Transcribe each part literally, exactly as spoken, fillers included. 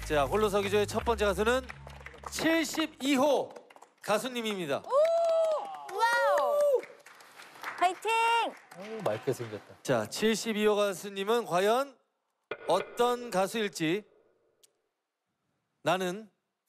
자, 홀로서기 조의 첫 번째 가수는 칠십이 호 가수님입니다. 와우! 파이팅! 오, 맑게 생겼다. 자, 칠십이 호 가수님은 과연 어떤 가수일지. 나는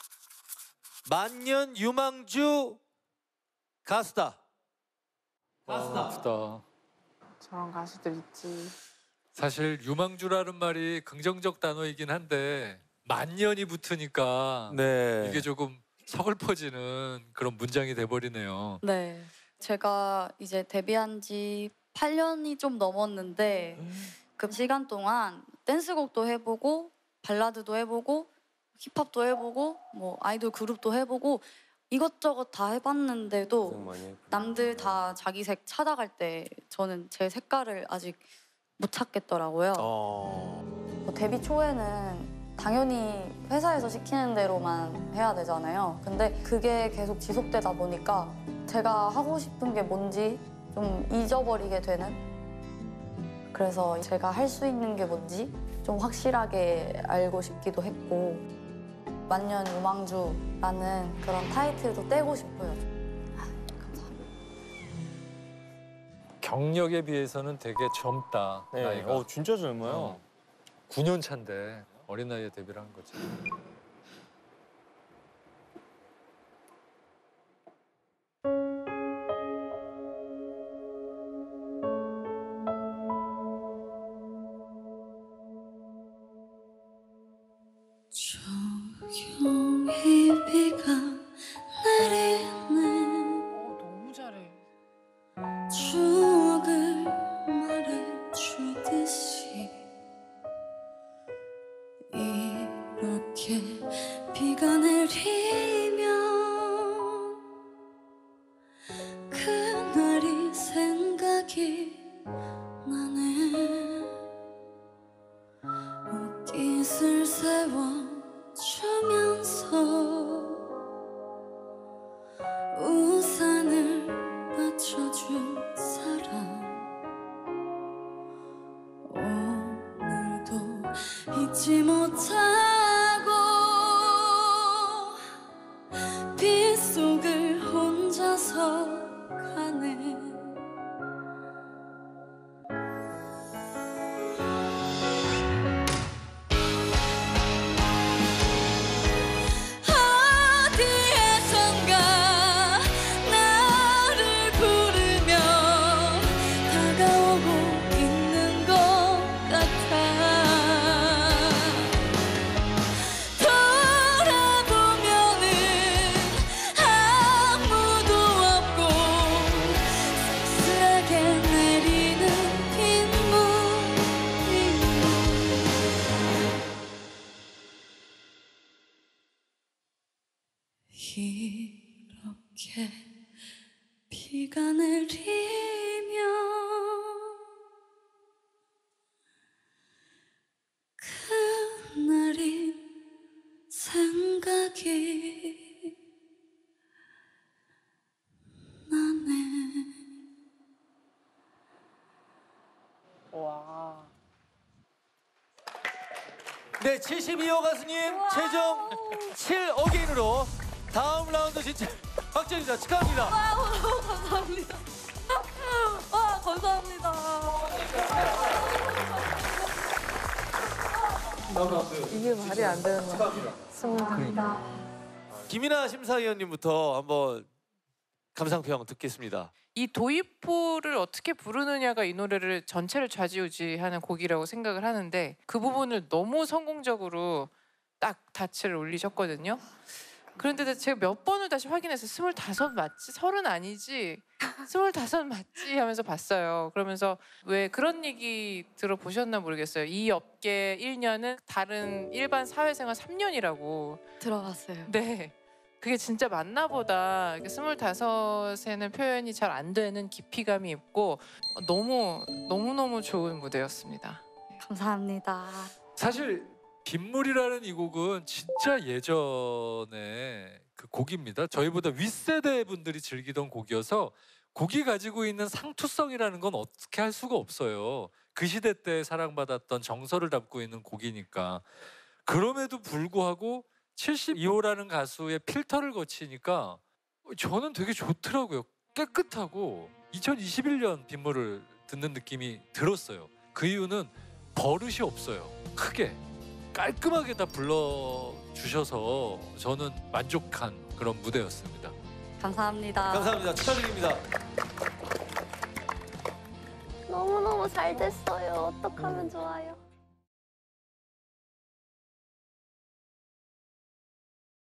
만년 유망주 가수다. 가수다. 아프다. 저런 가수들 있지. 사실 유망주라는 말이 긍정적 단어이긴 한데 만년이 붙으니까 네. 이게 조금 서글퍼지는 그런 문장이 돼버리네요. 네, 제가 이제 데뷔한 지 팔 년이 좀 넘었는데 그 시간 동안 댄스곡도 해보고 발라드도 해보고 힙합도 해보고 뭐 아이돌 그룹도 해보고 이것저것 다 해봤는데도 남들 다 자기 색 찾아갈 때 저는 제 색깔을 아직 못 찾겠더라고요. 어... 뭐 데뷔 초에는 당연히 회사에서 시키는 대로만 해야 되잖아요. 근데 그게 계속 지속되다 보니까 제가 하고 싶은 게 뭔지 좀 잊어버리게 되는? 그래서 제가 할 수 있는 게 뭔지 좀 확실하게 알고 싶기도 했고 만년 유망주라는 그런 타이틀도 떼고 싶어요. 아, 감사합니다. 경력에 비해서는 되게 젊다. 네. 나이가. 어, 진짜 젊어요. 어. 구 년 차인데 어린 나이에 데뷔를 한 거지. 조용히 비가 내리네. 어, 너무 잘해. 추억을 말해주듯이 이렇게 비가 내리면 그날이 생각이 나네. 옷깃을 세워주면서 우산을 받쳐준 사람 오늘도 잊지 못하고 빗속을 혼자서 가네. 어디에선가 나를 부르며 다가오고 있는 것 같아. 돌아보면은 아무도 없고 쓸쓸하게 내리는 빗물이 이렇게 비가 내리면 그날이 생각이 나네. 와. 네, 칠십이 호 가수님 최종 칠 어게인으로 다음 라운드 진출 확정입니다. 축하합니다. 와, 너무 감사합니다. 와, 감사합니다. 이게 말이 안 되는 거야. 스물다. 김이나 심사위원님부터 한번 감상평 듣겠습니다. 이 도입부를 어떻게 부르느냐가 이 노래를 전체를 좌지우지하는 곡이라고 생각을 하는데 그 부분을 너무 성공적으로 딱 다치를 올리셨거든요. 그런데 제가 몇 번을 다시 확인해서 스물다섯 맞지? 서른 아니지? 스물다섯 맞지? 하면서 봤어요. 그러면서 왜 그런 얘기 들어보셨나 모르겠어요. 이 업계 일 년은 다른 일반 사회생활 삼 년이라고. 들어봤어요. 네. 그게 진짜 맞나 보다. 스물다섯에는 표현이 잘 안 되는 깊이감이 있고 너무 너무너무 좋은 무대였습니다. 감사합니다. 사실 빗물이라는 이 곡은 진짜 예전에 그 곡입니다. 저희보다 윗세대 분들이 즐기던 곡이어서 곡이 가지고 있는 상투성이라는 건 어떻게 할 수가 없어요. 그 시대 때 사랑받았던 정서를 담고 있는 곡이니까. 그럼에도 불구하고 칠십이 호라는 가수의 필터를 거치니까 저는 되게 좋더라고요. 깨끗하고 이천이십일 년 빗물을 듣는 느낌이 들었어요. 그 이유는 버릇이 없어요. 크게 깔끔하게 다 불러주셔서 저는 만족한 그런 무대였습니다. 감사합니다. 감사합니다. 축하드립니다. 너무너무 잘 됐어요. 어떡하면 좋아요.